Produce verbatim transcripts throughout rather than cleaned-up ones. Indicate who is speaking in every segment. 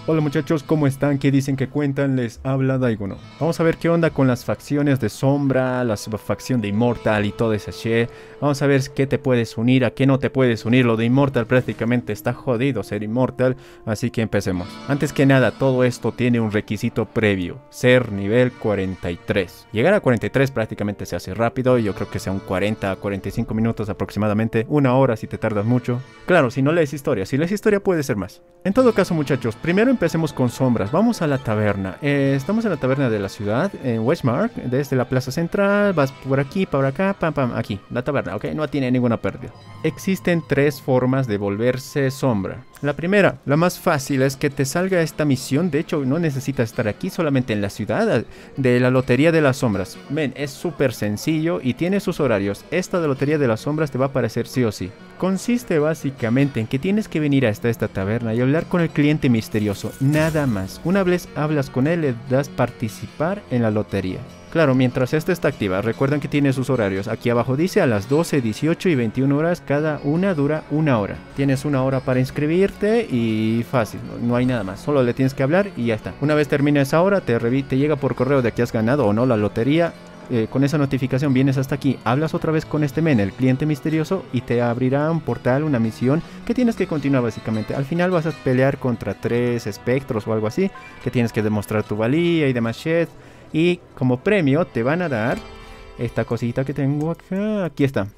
Speaker 1: Hola muchachos, ¿cómo están? ¿Qué dicen que cuentan? Les habla Daiguno. Vamos a ver qué onda con las facciones de Sombra, la facción de Immortal y toda esa shit. Vamos a ver qué te puedes unir, a qué no te puedes unir. Lo de Immortal prácticamente está jodido ser Immortal, así que empecemos. Antes que nada, todo esto tiene un requisito previo, ser nivel cuarenta y tres. Llegar a cuarenta y tres prácticamente se hace rápido, yo creo que sea un cuarenta a cuarenta y cinco minutos aproximadamente, una hora si te tardas mucho. Claro, si no lees historia, si lees historia puede ser más. En todo caso muchachos, primero empecemos con sombras. Vamos a la taberna. Eh, estamos en la taberna de la ciudad, en Westmark, desde la plaza central, vas por aquí, por acá, pam, pam, aquí, la taberna, ok, no tiene ninguna pérdida. Existen tres formas de volverse sombra. La primera, la más fácil, es que te salga esta misión. De hecho, no necesitas estar aquí, solamente en la ciudad de la Lotería de las Sombras. Ven, es súper sencillo y tiene sus horarios. Esta de Lotería de las Sombras te va a aparecer sí o sí. Consiste básicamente en que tienes que venir hasta esta taberna y hablar con el cliente misterioso, nada más. Una vez hablas con él, le das participar en la lotería. Claro, mientras esta está activa, recuerden que tiene sus horarios. Aquí abajo dice a las doce, dieciocho y veintiuna horas, cada una dura una hora. Tienes una hora para inscribirte y fácil, no hay nada más. Solo le tienes que hablar y ya está. Una vez termina esa hora, te, te llega por correo de que has ganado o no la lotería. Eh, con esa notificación vienes hasta aquí, hablas otra vez con este men, el cliente misterioso, y te abrirá un portal, una misión que tienes que continuar básicamente. Al final vas a pelear contra tres espectros o algo así, que tienes que demostrar tu valía y demás shit. Y como premio te van a dar esta cosita que tengo acá, aquí está,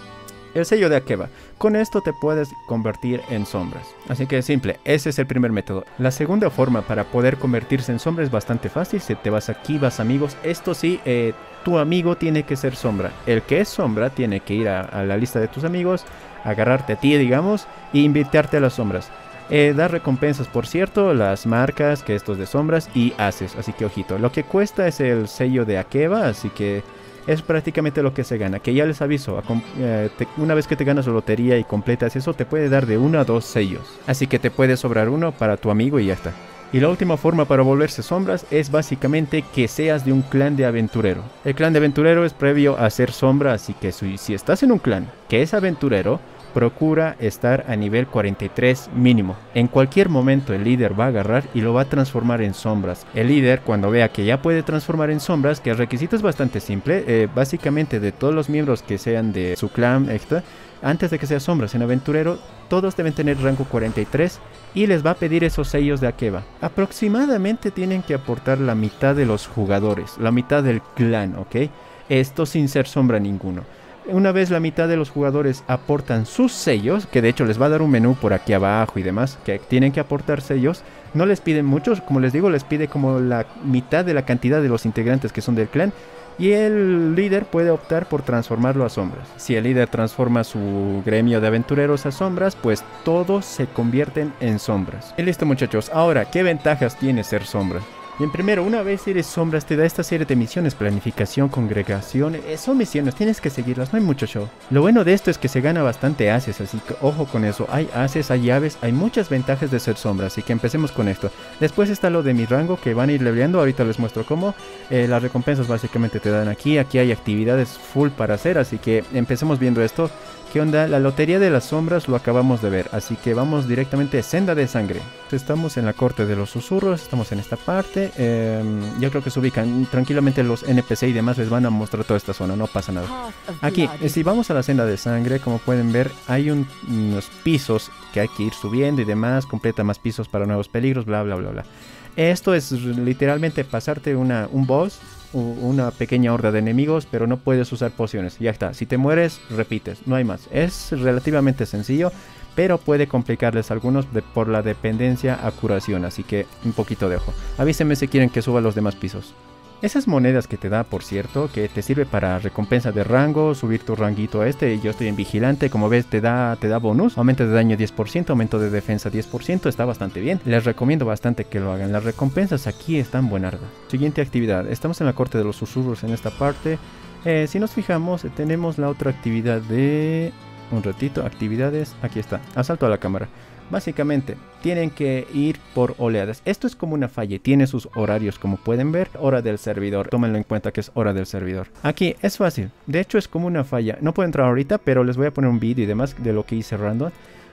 Speaker 1: el sello de Akeba. Con esto te puedes convertir en sombras. Así que es simple, ese es el primer método. La segunda forma para poder convertirse en sombra es bastante fácil. Si te vas aquí, vas amigos. Esto sí, eh, tu amigo tiene que ser sombra. El que es sombra tiene que ir a, a la lista de tus amigos, agarrarte a ti, digamos, e invitarte a las sombras. Eh, da recompensas, por cierto, las marcas, que esto es de sombras, y haces, así que ojito. Lo que cuesta es el sello de Akeba, así que es prácticamente lo que se gana. Que ya les aviso, a eh, te, una vez que te ganas la lotería y completas eso, te puede dar de uno a dos sellos. Así que te puede sobrar uno para tu amigo y ya está. Y la última forma para volverse sombras es básicamente que seas de un clan de aventurero. El clan de aventurero es previo a ser sombra, así que si, si estás en un clan que es aventurero, procura estar a nivel cuarenta y tres mínimo. En cualquier momento el líder va a agarrar y lo va a transformar en sombras. El líder, cuando vea que ya puede transformar en sombras, que el requisito es bastante simple, eh, básicamente de todos los miembros que sean de su clan extra, antes de que sea sombras en aventurero, todos deben tener rango cuarenta y tres y les va a pedir esos sellos de Akeba. Aproximadamente tienen que aportar la mitad de los jugadores, la mitad del clan, ¿ok? Esto sin ser sombra ninguno. Una vez la mitad de los jugadores aportan sus sellos, que de hecho les va a dar un menú por aquí abajo y demás, que tienen que aportar sellos, no les piden muchos, como les digo, les pide como la mitad de la cantidad de los integrantes que son del clan, y el líder puede optar por transformarlo a sombras. Si el líder transforma su gremio de aventureros a sombras, pues todos se convierten en sombras. Y listo muchachos, ahora, ¿qué ventajas tiene ser sombra? Bien, primero, una vez eres sombras, te da esta serie de misiones, planificación, congregación, eh, son misiones, tienes que seguirlas, no hay mucho show. Lo bueno de esto es que se gana bastante haces, así que ojo con eso, hay haces, hay llaves, hay muchas ventajas de ser sombra, así que empecemos con esto. Después está lo de mi rango, que van a ir leveleando, ahorita les muestro cómo. Eh, las recompensas básicamente te dan aquí, aquí hay actividades full para hacer, así que empecemos viendo esto. ¿Qué onda? La lotería de las sombras lo acabamos de ver, así que vamos directamente a Senda de Sangre. Estamos en la corte de los susurros, estamos en esta parte. Eh, yo creo que se ubican tranquilamente los N P C y demás, les van a mostrar toda esta zona, no pasa nada. Aquí, si vamos a la Senda de Sangre, como pueden ver, hay un, unos pisos que hay que ir subiendo y demás, completa más pisos para nuevos peligros, bla bla bla bla. Esto es literalmente pasarte una, un boss, una pequeña horda de enemigos, pero no puedes usar pociones. Ya está, si te mueres, repites, no hay más. Es relativamente sencillo, pero puede complicarles a algunos de, por la dependencia a curación, así que un poquito de ojo. Avísenme si quieren que suba los demás pisos. Esas monedas que te da, por cierto, que te sirve para recompensa de rango, subir tu ranguito a este. Yo estoy en vigilante, como ves te da, te da bonus, aumento de daño diez por ciento, aumento de defensa diez por ciento, está bastante bien. Les recomiendo bastante que lo hagan, las recompensas aquí están buenardas. Siguiente actividad, estamos en la corte de los susurros en esta parte. Eh, si nos fijamos, tenemos la otra actividad de... Un ratito, actividades, aquí está, asalto a la cámara. Básicamente, tienen que ir por oleadas. Esto es como una falla, tiene sus horarios como pueden ver. Hora del servidor, tómenlo en cuenta que es hora del servidor. Aquí es fácil, de hecho es como una falla. No puedo entrar ahorita, pero les voy a poner un vídeo y demás de lo que hice random.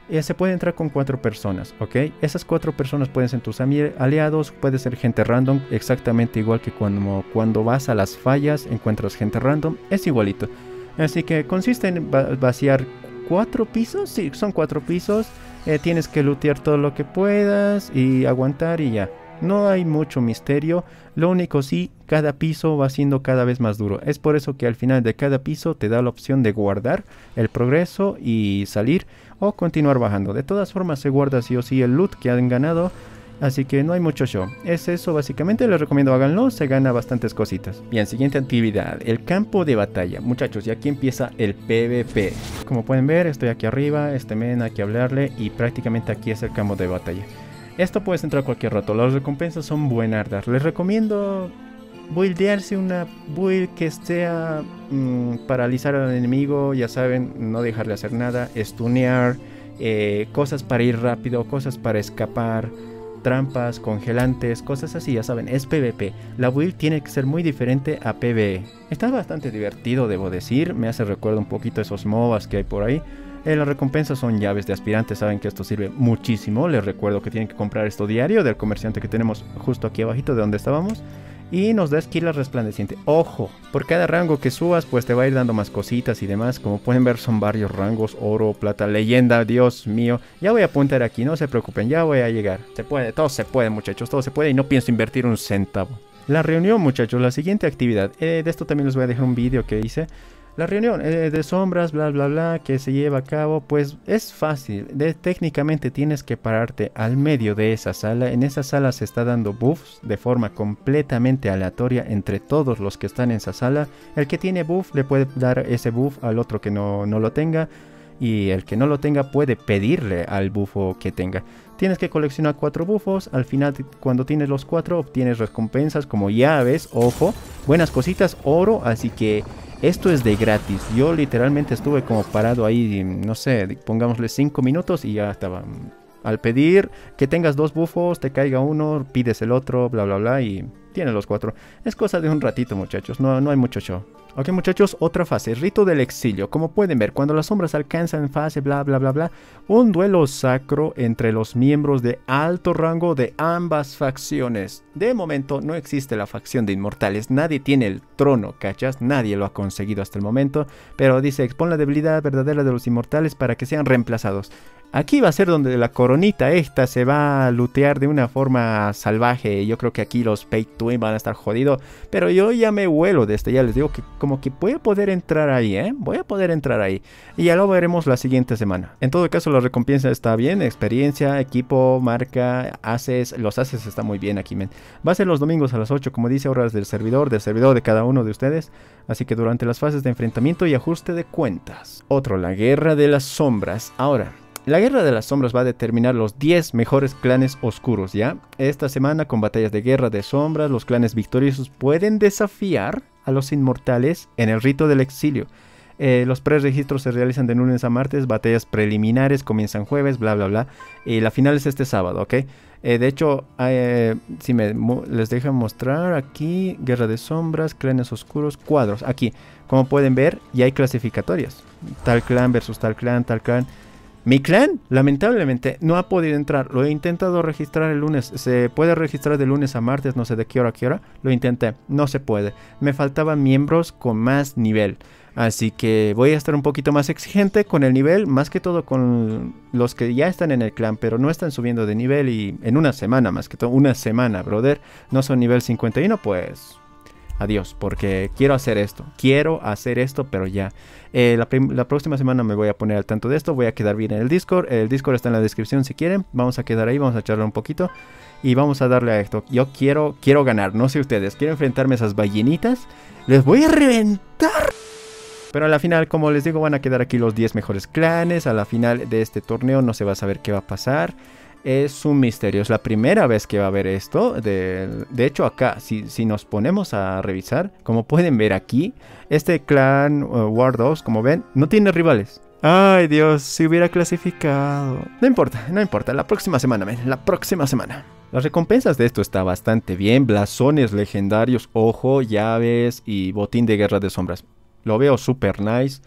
Speaker 1: Eh, se puede entrar con cuatro personas, ¿ok? Esas cuatro personas pueden ser tus aliados, puede ser gente random, exactamente igual que cuando, cuando vas a las fallas, encuentras gente random, es igualito. Así que consiste en va vaciar cuatro pisos, sí, son cuatro pisos, eh, tienes que lootear todo lo que puedas y aguantar y ya. No hay mucho misterio, lo único sí, cada piso va siendo cada vez más duro. Es por eso que al final de cada piso te da la opción de guardar el progreso y salir o continuar bajando. De todas formas se guarda sí o sí el loot que han ganado, así que no hay mucho show. Es eso básicamente, les recomiendo háganlo, se gana bastantes cositas. Bien, siguiente actividad, el campo de batalla. Muchachos, y aquí empieza el PvP. Como pueden ver, estoy aquí arriba, este men hay que hablarle y prácticamente aquí es el campo de batalla. Esto puedes entrar cualquier rato, las recompensas son buenardas. Les recomiendo buildearse una build que sea mmm, paralizar al enemigo, ya saben, no dejarle hacer nada, stunear, eh, cosas para ir rápido, cosas para escapar, trampas, congelantes, cosas así, ya saben, es PvP. La build tiene que ser muy diferente a PvE. Está bastante divertido, debo decir, me hace recuerdo un poquito esos MOBAs que hay por ahí. Eh, las recompensas son llaves de aspirantes, saben que esto sirve muchísimo. Les recuerdo que tienen que comprar esto diario del comerciante que tenemos justo aquí abajito de donde estábamos. Y nos da esquila resplandeciente. Ojo, por cada rango que subas pues te va a ir dando más cositas y demás. Como pueden ver son varios rangos, oro, plata, leyenda, Dios mío. Ya voy a apuntar aquí, no se preocupen, ya voy a llegar. Se puede, todo se puede muchachos, todo se puede y no pienso invertir un centavo. La reunión muchachos, la siguiente actividad. Eh, de esto también les voy a dejar un vídeo que hice. La reunión eh, de sombras, bla bla bla, que se lleva a cabo, pues es fácil. De, técnicamente tienes que pararte al medio de esa sala. En esa sala se está dando buffs de forma completamente aleatoria entre todos los que están en esa sala. El que tiene buff le puede dar ese buff al otro que no, no lo tenga. Y el que no lo tenga puede pedirle al bufo que tenga. Tienes que coleccionar cuatro bufos. Al final, cuando tienes los cuatro, obtienes recompensas como llaves, ojo, buenas cositas, oro, así que esto es de gratis. Yo literalmente estuve como parado ahí, no sé, pongámosle cinco minutos y ya estaba. Al pedir que tengas dos bufos, te caiga uno, pides el otro, bla bla bla y tienes los cuatro. Es cosa de un ratito muchachos, no, no hay mucho show. Ok muchachos, otra fase, rito del exilio. Como pueden ver, cuando las sombras alcanzan fase bla bla bla bla, un duelo sacro entre los miembros de alto rango de ambas facciones. De momento no existe la facción de inmortales, nadie tiene el trono, ¿cachas? Nadie lo ha conseguido hasta el momento, pero dice, expon la debilidad verdadera de los inmortales para que sean reemplazados. Aquí va a ser donde la coronita esta se va a lootear de una forma salvaje. Yo creo que aquí los pay to win van a estar jodidos. Pero yo ya me huelo de este. Ya les digo que como que voy a poder entrar ahí, ¿eh? Voy a poder entrar ahí. Y ya lo veremos la siguiente semana. En todo caso la recompensa está bien. Experiencia, equipo, marca, haces. Los haces está muy bien aquí, men. Va a ser los domingos a las ocho, como dice, horas del servidor. Del servidor de cada uno de ustedes. Así que durante las fases de enfrentamiento y ajuste de cuentas. Otro, la guerra de las sombras. Ahora... La guerra de las sombras va a determinar los diez mejores clanes oscuros, ¿ya? Esta semana con batallas de guerra de sombras, los clanes victoriosos pueden desafiar a los inmortales en el rito del exilio. Eh, los preregistros se realizan de lunes a martes, batallas preliminares comienzan jueves, bla bla bla. Y la final es este sábado, ¿ok? Eh, de hecho, eh, si me les dejan mostrar aquí, guerra de sombras, clanes oscuros, cuadros. Aquí, como pueden ver, ya hay clasificatorias. Tal clan versus tal clan, tal clan. Mi clan, lamentablemente, no ha podido entrar. Lo he intentado registrar el lunes. Se puede registrar de lunes a martes, no sé de qué hora a qué hora. Lo intenté, no se puede. Me faltaban miembros con más nivel. Así que voy a estar un poquito más exigente con el nivel. Más que todo con los que ya están en el clan, pero no están subiendo de nivel. Y en una semana, más que todo, una semana, brother. No son nivel cincuenta y uno, pues... Adiós, porque quiero hacer esto, quiero hacer esto, pero ya. Eh, la, la próxima semana me voy a poner al tanto de esto, voy a quedar bien en el Discord. El Discord está en la descripción si quieren, vamos a quedar ahí, vamos a charlar un poquito. Y vamos a darle a esto, yo quiero, quiero ganar, no sé ustedes, quiero enfrentarme a esas ballenitas. Les voy a reventar. Pero a la final, como les digo, van a quedar aquí los diez mejores clanes. A la final de este torneo no se va a saber qué va a pasar. Es un misterio, es la primera vez que va a haber esto. De, de hecho acá, si, si nos ponemos a revisar, como pueden ver aquí, este clan uh, War dos, como ven, no tiene rivales. Ay Dios, si hubiera clasificado. No importa, no importa, la próxima semana, men, la próxima semana. Las recompensas de esto está bastante bien. Blasones legendarios, ojo, llaves y botín de guerra de sombras. Lo veo super nice.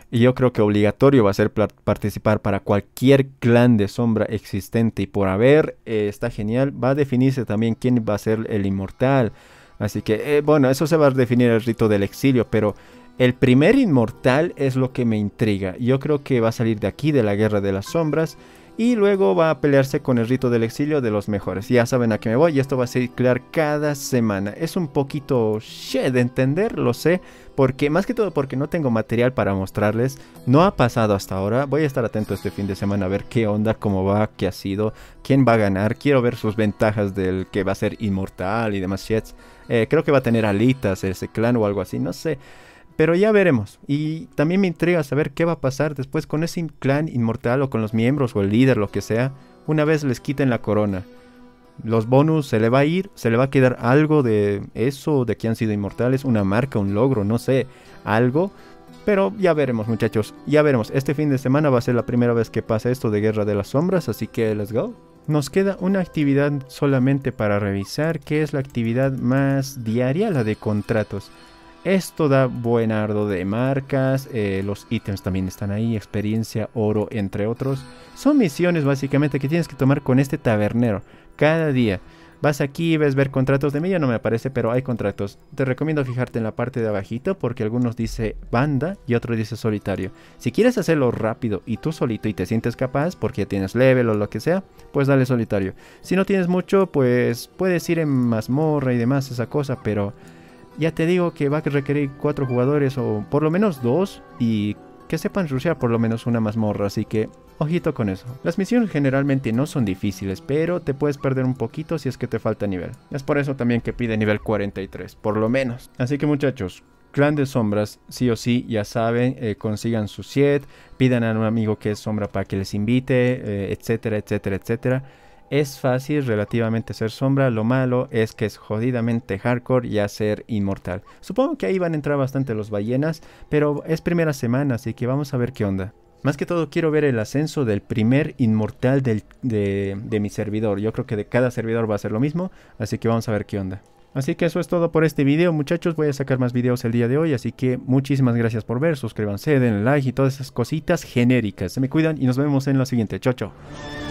Speaker 1: Y yo creo que obligatorio va a ser participar para cualquier clan de sombra existente y por haber. Eh, está genial. Va a definirse también quién va a ser el inmortal. Así que, eh, bueno, eso se va a definir el rito del exilio, pero el primer inmortal es lo que me intriga. Yo creo que va a salir de aquí, de la Guerra de las Sombras, y luego va a pelearse con el rito del exilio de los mejores. Ya saben a qué me voy, y esto va a ciclar cada semana. Es un poquito shit de entender, lo sé, porque más que todo porque no tengo material para mostrarles. No ha pasado hasta ahora. Voy a estar atento este fin de semana a ver qué onda, cómo va, qué ha sido, quién va a ganar. Quiero ver sus ventajas del que va a ser inmortal y demás shits. Eh, creo que va a tener alitas ese clan o algo así, no sé. Pero ya veremos. Y también me intriga saber qué va a pasar después con ese clan inmortal o con los miembros o el líder, lo que sea. Una vez les quiten la corona. Los bonus se le va a ir, se le va a quedar algo de eso, de que han sido inmortales. Una marca, un logro, no sé, algo. Pero ya veremos, muchachos, ya veremos. Este fin de semana va a ser la primera vez que pasa esto de Guerra de las Sombras, así que let's go. Nos queda una actividad solamente para revisar, que es la actividad más diaria, la de contratos. Esto da buen ardo de marcas, eh, los ítems también están ahí, experiencia, oro, entre otros. Son misiones básicamente que tienes que tomar con este tabernero cada día. Vas aquí, ves ver contratos, de mí ya no me aparece, pero hay contratos. Te recomiendo fijarte en la parte de abajito porque algunos dice banda y otro dice solitario. Si quieres hacerlo rápido y tú solito y te sientes capaz porque ya tienes level o lo que sea, pues dale solitario. Si no tienes mucho, pues puedes ir en mazmorra y demás, esa cosa, pero ya te digo que va a requerir cuatro jugadores o por lo menos dos y que sepan rushear por lo menos una mazmorra, así que ojito con eso. Las misiones generalmente no son difíciles, pero te puedes perder un poquito si es que te falta nivel. Es por eso también que pide nivel cuarenta y tres, por lo menos. Así que muchachos, Clan de Sombras, sí o sí, ya saben, eh, consigan su set, pidan a un amigo que es sombra para que les invite, eh, etcétera, etcétera, etcétera. Es fácil relativamente ser sombra, lo malo es que es jodidamente hardcore ya ser inmortal. Supongo que ahí van a entrar bastante los ballenas, pero es primera semana, así que vamos a ver qué onda. Más que todo quiero ver el ascenso del primer inmortal del, de, de mi servidor. Yo creo que de cada servidor va a ser lo mismo, así que vamos a ver qué onda. Así que eso es todo por este video, muchachos. Voy a sacar más videos el día de hoy, así que muchísimas gracias por ver. Suscríbanse, denle like y todas esas cositas genéricas. Se me cuidan y nos vemos en la siguiente. Chao, chao.